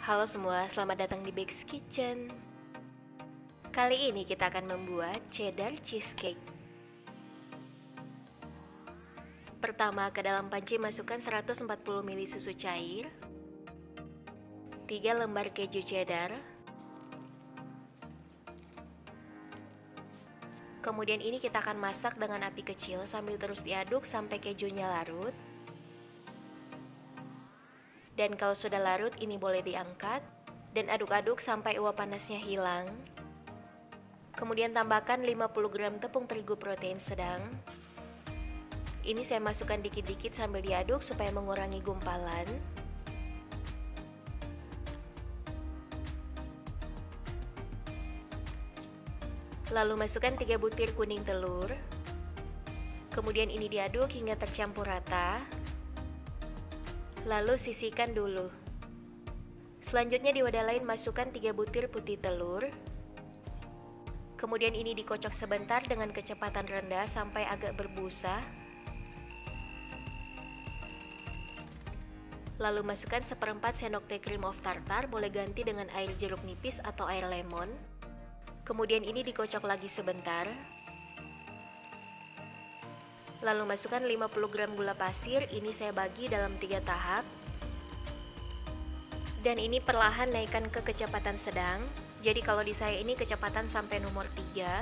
Halo semua, selamat datang di Bex Kitchen. Kali ini kita akan membuat cheddar cheesecake. Pertama, ke dalam panci masukkan 140 ml susu cair, 3 lembar keju cheddar. Kemudian ini kita akan masak dengan api kecil sambil terus diaduk sampai kejunya larut. Dan kalau sudah larut, ini boleh diangkat dan aduk-aduk sampai uap panasnya hilang. Kemudian tambahkan 50 gram tepung terigu protein sedang. Ini saya masukkan dikit-dikit sambil diaduk supaya mengurangi gumpalan. Lalu masukkan 3 butir kuning telur. Kemudian ini diaduk hingga tercampur rata. Lalu sisihkan dulu. Selanjutnya di wadah lain masukkan 3 butir putih telur. Kemudian ini dikocok sebentar dengan kecepatan rendah sampai agak berbusa. Lalu masukkan 1/4 sendok teh cream of tartar, boleh ganti dengan air jeruk nipis atau air lemon. Kemudian ini dikocok lagi sebentar. Lalu masukkan 50 gram gula pasir, ini saya bagi dalam 3 tahap. Dan ini perlahan naikkan ke kecepatan sedang. Jadi kalau di saya ini kecepatan sampai nomor 3.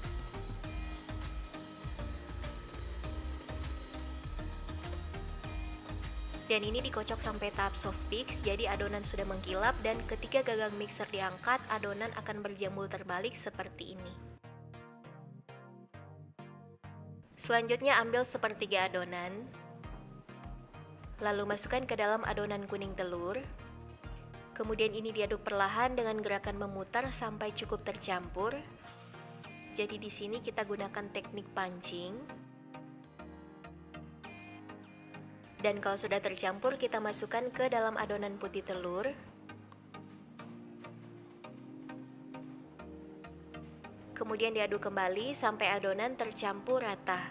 Dan ini dikocok sampai tahap soft mix, jadi adonan sudah mengkilap dan ketika gagang mixer diangkat, adonan akan berjambul terbalik seperti ini. Selanjutnya ambil sepertiga adonan, lalu masukkan ke dalam adonan kuning telur. Kemudian ini diaduk perlahan dengan gerakan memutar sampai cukup tercampur. Jadi di sini kita gunakan teknik pancing. Dan kalau sudah tercampur, kita masukkan ke dalam adonan putih telur. Kemudian diaduk kembali sampai adonan tercampur rata.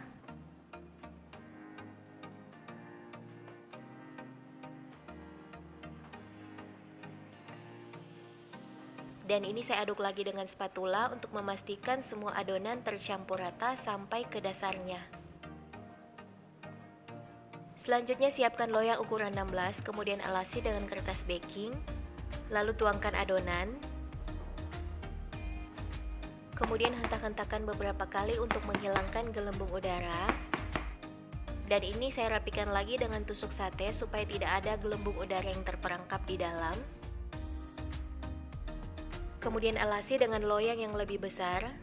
Dan ini saya aduk lagi dengan spatula untuk memastikan semua adonan tercampur rata sampai ke dasarnya. Selanjutnya siapkan loyang ukuran 16, kemudian alasi dengan kertas baking. Lalu tuangkan adonan. Kemudian hentak-hentakan beberapa kali untuk menghilangkan gelembung udara. Dan ini saya rapikan lagi dengan tusuk sate supaya tidak ada gelembung udara yang terperangkap di dalam. Kemudian alasi dengan loyang yang lebih besar.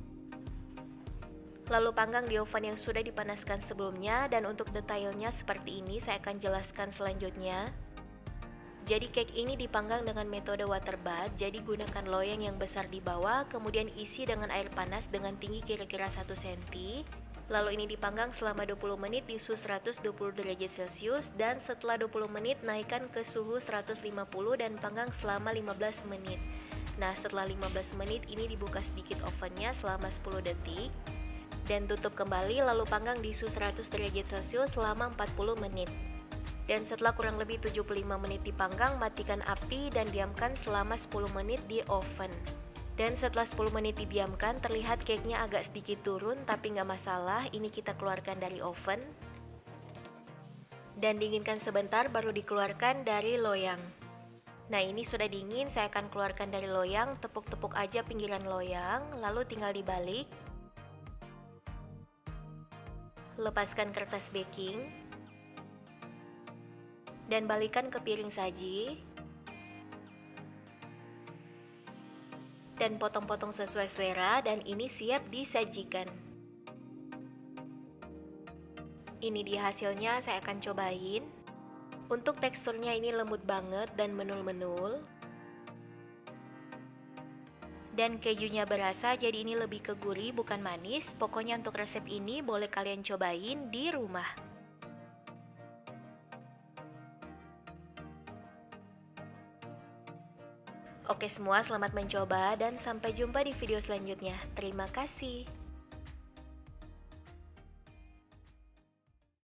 Lalu panggang di oven yang sudah dipanaskan sebelumnya, dan untuk detailnya seperti ini saya akan jelaskan selanjutnya. Jadi cake ini dipanggang dengan metode water bath, jadi gunakan loyang yang besar di bawah, kemudian isi dengan air panas dengan tinggi kira-kira 1 cm. Lalu ini dipanggang selama 20 menit di suhu 120 derajat Celcius, dan setelah 20 menit naikkan ke suhu 150 dan panggang selama 15 menit. Nah, setelah 15 menit ini dibuka sedikit ovennya selama 10 detik. Dan tutup kembali lalu panggang di suhu 100 derajat Celcius selama 40 menit. Dan setelah kurang lebih 75 menit dipanggang, matikan api dan diamkan selama 10 menit di oven. Dan setelah 10 menit didiamkan, terlihat cake-nya agak sedikit turun, tapi nggak masalah, ini kita keluarkan dari oven. Dan dinginkan sebentar baru dikeluarkan dari loyang. Nah, ini sudah dingin, saya akan keluarkan dari loyang, tepuk-tepuk aja pinggiran loyang, lalu tinggal dibalik. Lepaskan kertas baking. Dan balikan ke piring saji. Dan potong-potong sesuai selera, dan ini siap disajikan. Ini dia hasilnya, saya akan cobain. Untuk teksturnya ini lembut banget dan menul-menul. Dan kejunya berasa, jadi ini lebih ke gurih bukan manis. Pokoknya untuk resep ini boleh kalian cobain di rumah. Oke semua, selamat mencoba dan sampai jumpa di video selanjutnya. Terima kasih.